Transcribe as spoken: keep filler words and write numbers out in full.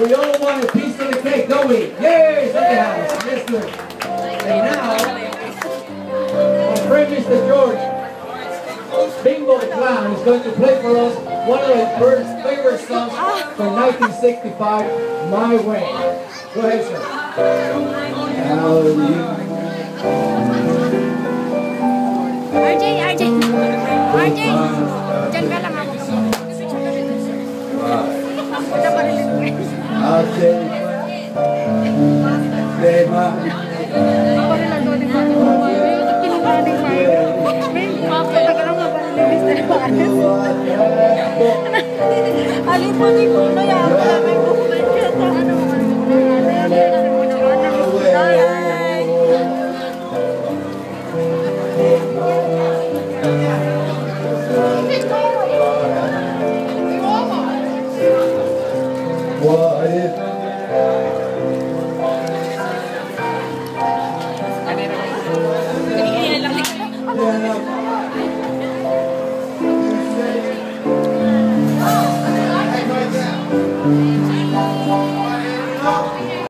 we all want a piece of the cake, don't we? Yay! Yes, yes, good. And now, my friend Mister George Bingo the Clown is going to play for us one of his first favorite songs from nineteen sixty-five, My Way. Go ahead, sir. How do you... R J, R J, R J, dyan ka lang ako. Punta pa rin lang. I'll tell you. Say my... Ako rin lang doon yung mga mga yung kinukaning mga may papata ka lang mabalibis na yung alin po ni Kuno yan. May movement ka sa ano mga What if